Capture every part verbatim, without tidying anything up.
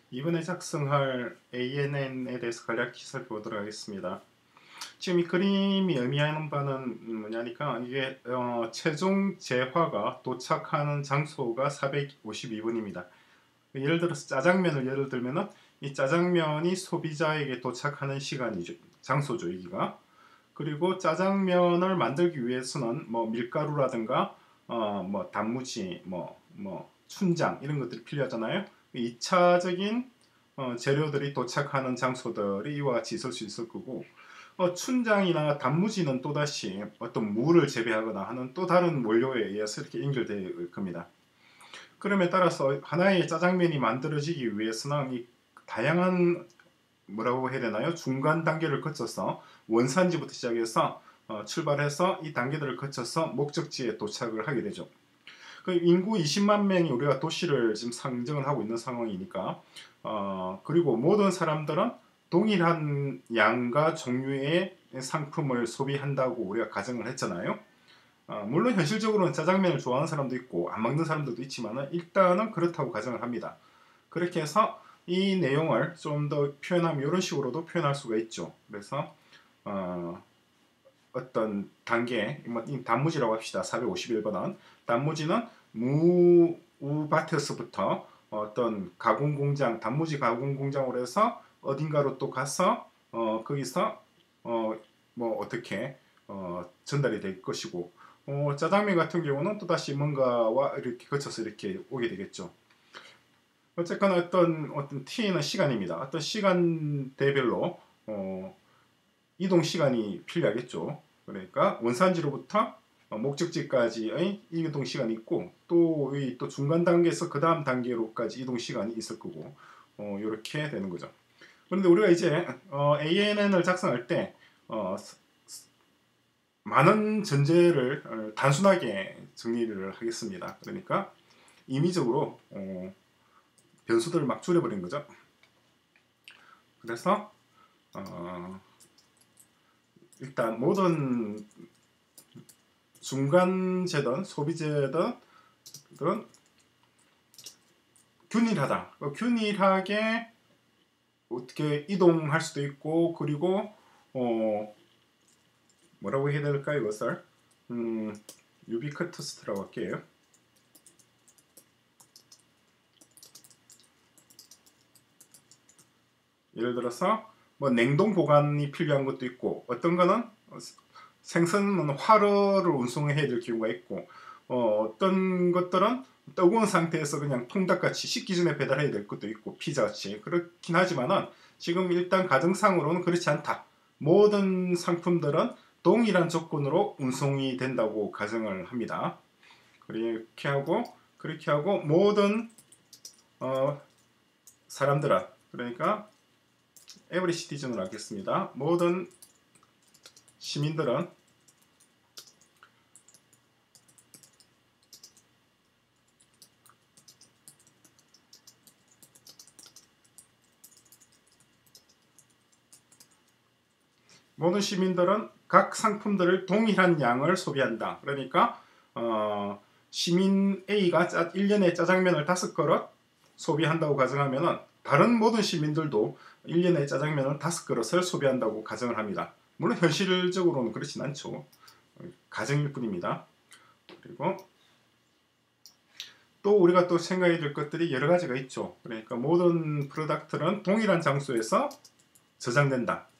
이번에 작성할 에이엔엔에 대해서 간략히 살펴보도록 하겠습니다. 지금 이 그림이 의미하는 바는 뭐냐니까 이게 어, 최종 재화가 도착하는 장소가 사백오십이 번입니다. 예를 들어서 짜장면을 예를 들면은 이 짜장면이 소비자에게 도착하는 시간이죠. 장소죠, 여기가. 그리고 짜장면을 만들기 위해서는 뭐 밀가루라든가 어, 뭐 단무지, 뭐, 뭐 춘장 이런 것들이 필요하잖아요. 이 차적인 어, 재료들이 도착하는 장소들이 이와 같이 있을 수 있을 거고, 어, 춘장이나 단무지는 또다시 어떤 물을 재배하거나 하는 또 다른 원료에 의해서 이렇게 연결될 겁니다. 그럼에 따라서 하나의 짜장면이 만들어지기 위해서는 이 다양한 뭐라고 해야 되나요? 중간 단계를 거쳐서 원산지부터 시작해서 어, 출발해서 이 단계들을 거쳐서 목적지에 도착을 하게 되죠. 그 인구 이십만 명이 우리가 도시를 지금 상정을 하고 있는 상황이니까 어, 그리고 모든 사람들은 동일한 양과 종류의 상품을 소비한다고 우리가 가정을 했잖아요. 어, 물론 현실적으로는 짜장면을 좋아하는 사람도 있고 안 먹는 사람들도 있지만 일단은 그렇다고 가정을 합니다. 그렇게 해서 이 내용을 좀 더 표현하면 이런 식으로도 표현할 수가 있죠. 그래서 어, 어떤 단계, 뭐 단무지라고 합시다. 사백오십일 번은 단무지는 무우밭에서부터 어떤 가공 공장, 단무지 가공 공장으로 해서 어딘가로 또 가서 어, 거기서 어, 뭐 어떻게 어, 전달이 될 것이고, 어, 짜장면 같은 경우는 또다시 뭔가와 이렇게 거쳐서 이렇게 오게 되겠죠. 어쨌거나 어떤 어떤 t는 시간입니다. 어떤 시간대별로 어, 이동 시간이 필요하겠죠. 그러니까 원산지로부터 목적지까지의 이동 시간이 있고 또 이 또 중간 단계에서 그 다음 단계로까지 이동 시간이 있을 거고 어, 이렇게 되는 거죠. 그런데 우리가 이제 어, 에이엔엔을 작성할 때 어, 많은 전제를 어, 단순하게 정리를 하겠습니다. 그러니까 임의적으로 어, 변수들을 막 줄여버린 거죠. 그래서 어, 일단 모든 중간재든 소비재든 균일하다. 균일하게 어떻게 이동할 수도 있고, 그리고 어 뭐라고 해야 될까요 이것을? 음, 유비쿼터스라고 할게요. 예를 들어서 뭐 냉동 보관이 필요한 것도 있고, 어떤 거는 생선은 활어를 운송해야 될 경우가 있고, 어, 어떤 것들은 뜨거운 상태에서 그냥 통닭같이 식기 전에 배달해야 될 것도 있고, 피자같이. 그렇긴 하지만은 지금 일단 가정상으로는 그렇지 않다. 모든 상품들은 동일한 조건으로 운송이 된다고 가정을 합니다. 그렇게 하고 그렇게 하고 모든 어, 사람들은, 그러니까 에브리 시티즌으로 하겠습니다. 모든 시민들은 모든 시민들은 각 상품들을 동일한 양을 소비한다. 그러니까 어, 시민 A가 짜, 일 년에 짜장면을 다섯 그릇 소비한다고 가정하면 다른 모든 시민들도 일 년에 짜장면을 다섯 그릇을 소비한다고 가정을 합니다. 물론 현실적으로는 그렇진 않죠. 가정일 뿐입니다. 그리고 또 우리가 또 생각해야 될 것들이 여러 가지가 있죠. 그러니까 모든 프로덕트는 동일한 장소에서 저장된다.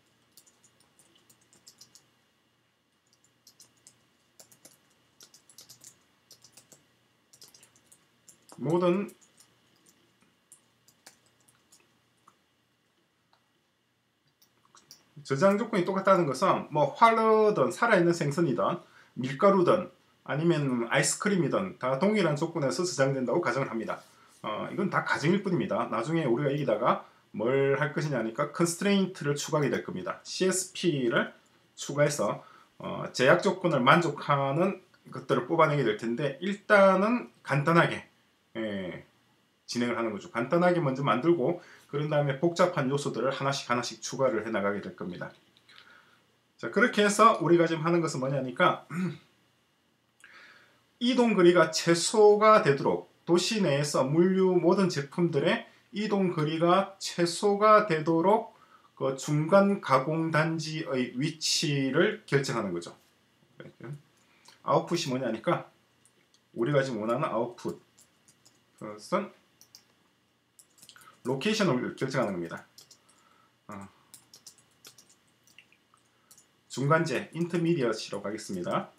모든 저장 조건이 똑같다는 것은 뭐 활어든 살아있는 생선이든 밀가루든 아니면 아이스크림이든 다 동일한 조건에서 저장된다고 가정을 합니다. 어, 이건 다 가정일 뿐입니다. 나중에 우리가 여기다가 뭘 할 것이냐니까 constraint를 추가하게 될 겁니다. 씨에스피를 추가해서 어, 제약 조건을 만족하는 것들을 뽑아내게 될 텐데, 일단은 간단하게 예, 진행을 하는 거죠. 간단하게 먼저 만들고 그런 다음에 복잡한 요소들을 하나씩 하나씩 추가를 해 나가게 될 겁니다. 자, 그렇게 해서 우리가 지금 하는 것은 뭐냐니까 이동 거리가 최소가 되도록 도시 내에서 물류 모든 제품들의 이동 거리가 최소가 되도록 그 중간 가공 단지의 위치를 결정하는 거죠. 아웃풋이 뭐냐니까 우리가 지금 원하는 아웃풋 그것은 로케이션을 결정하는 겁니다. 어. 중간재 인터미디어시로 가겠습니다.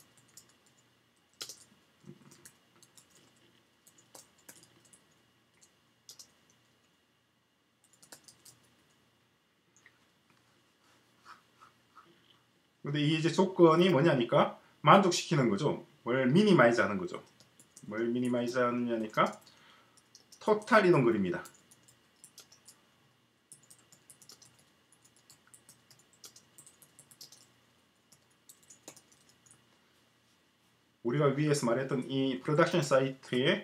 근데 이게 이제 조건이 뭐냐니까 만족시키는 거죠. 뭘 미니마이즈 하는 거죠. 뭘 미니마이즈 하느냐니까 토탈 이동 거리입니다. 우리가 위에서 말했던 이 프로덕션 사이트의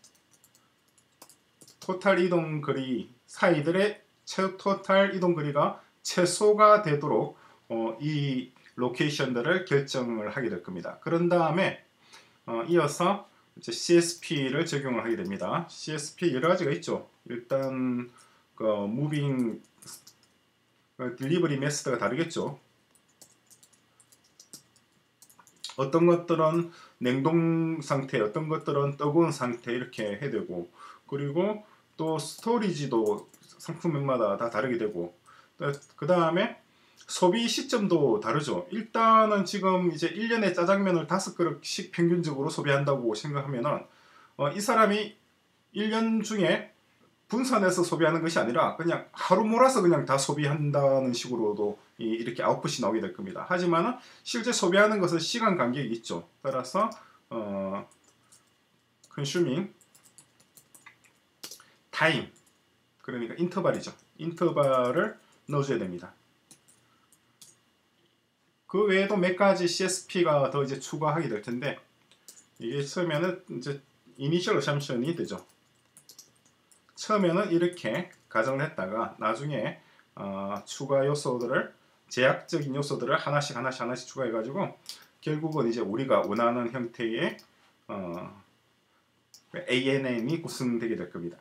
토탈 이동 거리 사이들의 최 토탈 이동 거리가 최소가 되도록 어, 이 로케이션들을 결정을 하게 될 겁니다. 그런 다음에 어, 이어서 이제 씨에스피를 적용을 하게 됩니다. 씨에스피 여러 가지가 있죠. 일단 그 무빙 딜리버리 메소드가 다르겠죠. 어떤 것들은 냉동 상태, 어떤 것들은 뜨거운 상태 이렇게 해야 되고, 그리고 또 스토리지도 상품명마다 다 다르게 되고, 그 다음에 소비 시점도 다르죠. 일단은 지금 이제 일 년에 짜장면을 다섯 그릇씩 평균적으로 소비한다고 생각하면은 어, 이 사람이 일 년 중에 분산해서 소비하는 것이 아니라 그냥 하루 몰아서 그냥 다 소비한다는 식으로도 이, 이렇게 아웃풋이 나오게 될 겁니다. 하지만 실제 소비하는 것은 시간 간격이 있죠. 따라서 어, consuming time 그러니까 인터벌이죠. 인터벌을 넣어줘야 됩니다. 그 외에도 몇 가지 씨에스피가 더 이제 추가하게 될 텐데 이게 처음에는 이제 이니셜 어셈션이 되죠. 처음에는 이렇게 가정을 했다가 나중에 어, 추가 요소들을 제약적인 요소들을 하나씩 하나씩 하나씩 추가해가지고 결국은 이제 우리가 원하는 형태의 어, 에이엔엔이 구성되게 될 겁니다.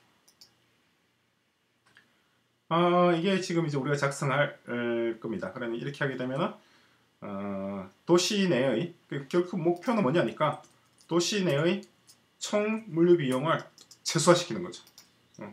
어, 이게 지금 이제 우리가 작성할 어, 겁니다. 그러면 이렇게 하게 되면은 어, 도시 내의 결국 목표는 뭐냐니까 도시 내의 총 물류 비용을 최소화시키는 거죠. 어.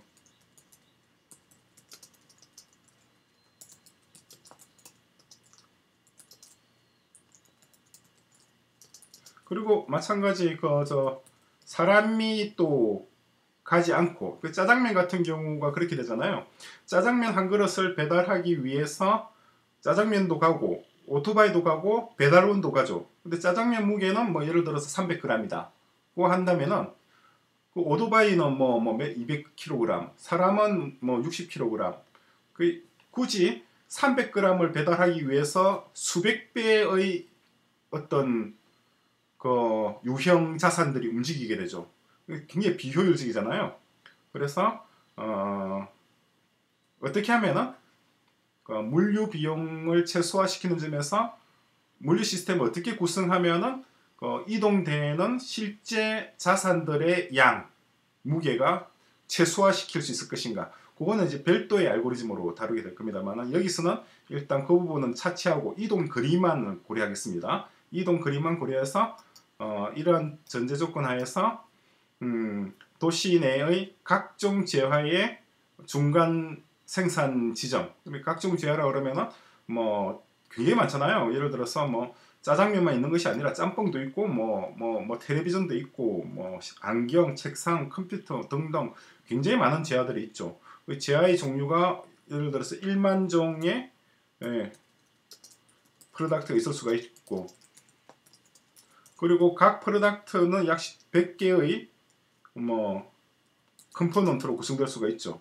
그리고 마찬가지 그 저 사람이 또 가지 않고 그 짜장면 같은 경우가 그렇게 되잖아요. 짜장면 한 그릇을 배달하기 위해서 짜장면도 가고 오토바이도 가고 배달원도 가죠. 근데 짜장면 무게는 뭐 예를 들어서 삼백 그램이다. 고 한다면은 그 오토바이는 뭐, 뭐 이백 킬로그램, 사람은 뭐 육십 킬로그램. 그 굳이 삼백 그램을 배달하기 위해서 수백 배의 어떤 그 유형 자산들이 움직이게 되죠. 굉장히 비효율적이잖아요. 그래서 어, 어떻게 하면은 그 물류 비용을 최소화시키는 점에서 물류 시스템을 어떻게 구성하면은 그 이동되는 실제 자산들의 양, 무게가 최소화시킬 수 있을 것인가. 그거는 이제 별도의 알고리즘으로 다루게 될 겁니다만 여기서는 일단 그 부분은 차치하고 이동 거리만 고려하겠습니다. 이동 거리만 고려해서 어, 이러한 전제 조건 하에서 음, 도시 내의 각종 재화의 중간 생산 지점, 각종 재화라 그러면은 뭐 굉장히 많잖아요. 예를 들어서 뭐 짜장면만 있는 것이 아니라 짬뽕도 있고 뭐 뭐 뭐 텔레비전도 있고 뭐 안경, 책상, 컴퓨터 등등 굉장히 많은 재화들이 있죠. 그 재화의 종류가 예를 들어서 일만 종의 예, 프로덕트가 있을 수가 있고 그리고 각 프로덕트는 약 백 개의 뭐 컴포넌트로 구성될 수가 있죠.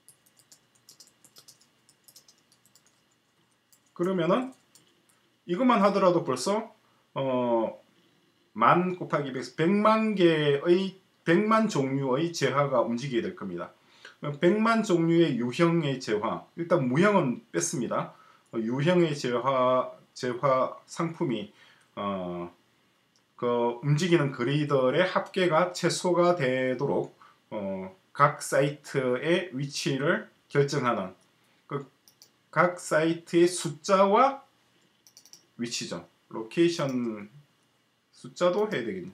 그러면은 이것만 하더라도 벌써 어, 만 곱하기 백, 백만 개의 백만 종류의 재화가 움직이게 될 겁니다. 백만 종류의 유형의 재화, 일단 무형은 뺐습니다. 어, 유형의 재화 재화 상품이 어, 그 움직이는 거리들의 합계가 최소가 되도록 어, 각 사이트의 위치를 결정하는 그 각 사이트의 숫자와 위치죠. 로케이션 숫자도 해야 되겠네.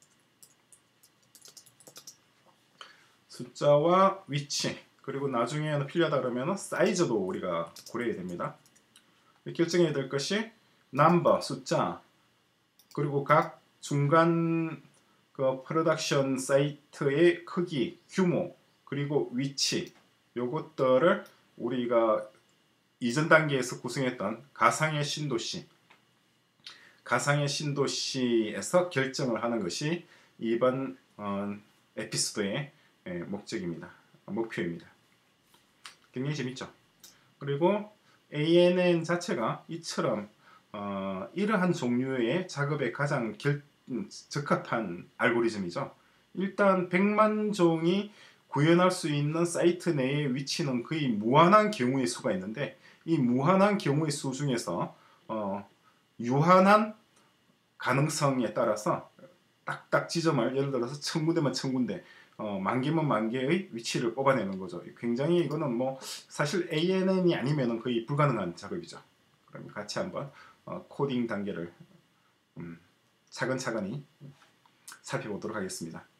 숫자와 위치, 그리고 나중에는 필요하다 그러면 사이즈도 우리가 고려해야 됩니다. 결정해야 될 것이 넘버, 숫자, 그리고 각 중간 그 프로덕션 사이트의 크기, 규모, 그리고 위치, 요것들을 우리가 이전 단계에서 구성했던 가상의 신도시, 가상의 신도시에서 결정을 하는 것이 이번 어, 에피소드의 예, 목적입니다. 목표입니다. 굉장히 재밌죠. 그리고 에이엔엔 자체가 이처럼 어, 이러한 종류의 작업에 가장 결, 음, 적합한 알고리즘이죠. 일단 백만 종이 구현할 수 있는 사이트 내의 위치는 거의 무한한 경우의 수가 있는데, 이 무한한 경우의 수 중에서 어, 유한한 가능성에 따라서 딱딱 지점을, 예를 들어서 천 군데면 천 군데, 어, 만 개면 만 개의 위치를 뽑아내는 거죠. 굉장히 이거는 뭐 사실 에이엔엔이 아니면 거의 불가능한 작업이죠. 그럼 같이 한번 어, 코딩 단계를 음, 차근차근히 살펴보도록 하겠습니다.